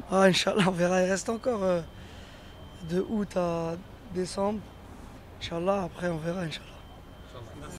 Ah, Inch'Allah, on verra. Il reste encore de août à décembre. Inch'Allah, après on verra, Inch'Allah.